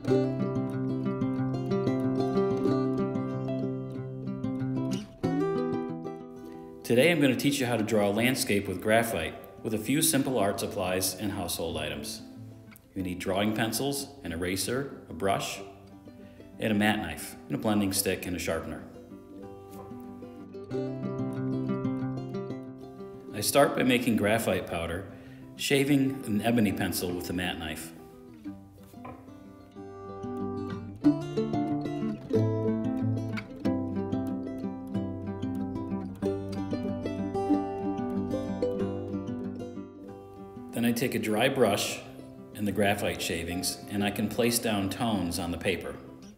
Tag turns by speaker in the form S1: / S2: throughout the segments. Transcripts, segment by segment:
S1: Today I'm going to teach you how to draw a landscape with graphite with a few simple art supplies and household items. You need drawing pencils, an eraser, a brush, and a matte knife, and a blending stick and a sharpener. I start by making graphite powder, shaving an ebony pencil with a matte knife. Then I take a dry brush and the graphite shavings, and I can place down tones on the paper.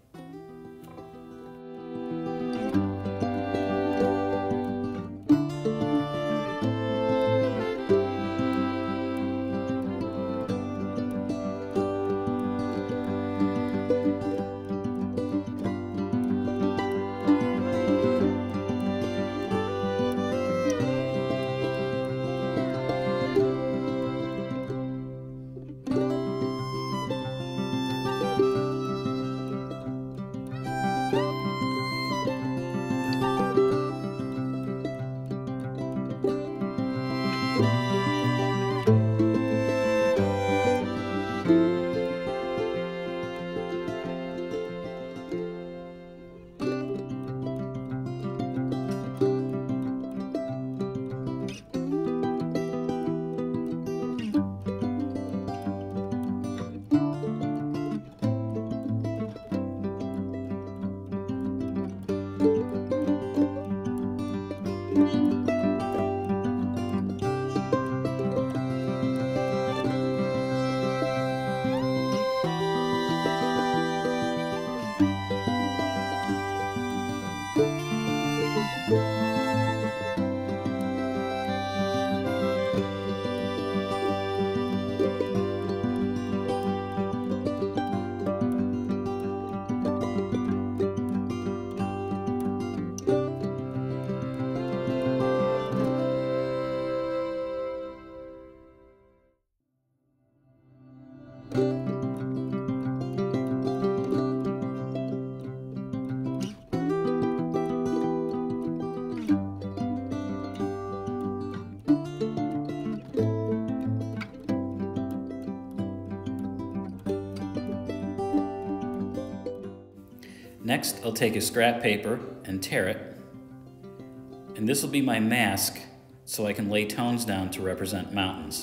S1: Next, I'll take a scrap paper and tear it, and this will be my mask so I can lay tones down to represent mountains.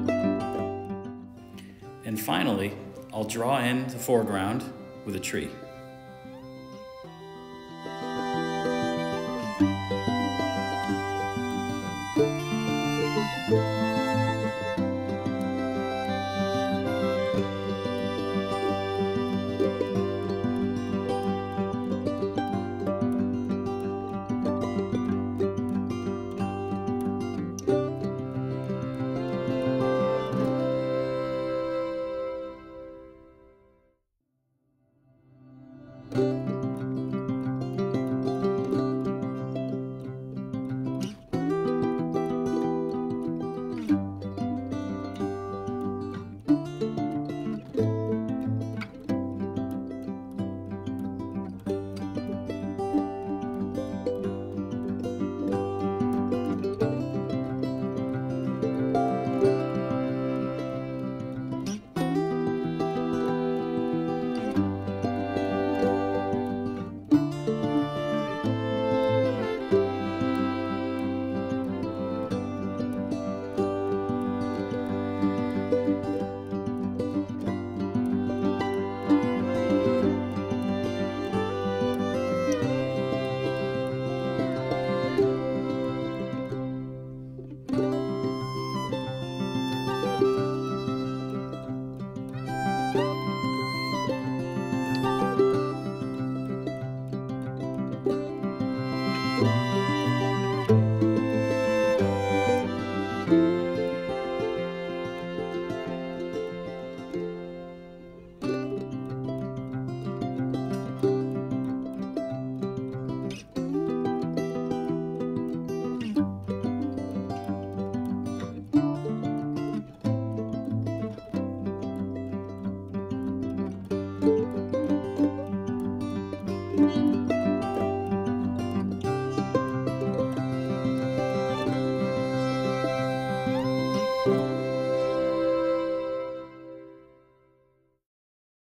S1: And finally, I'll draw in the foreground with a tree.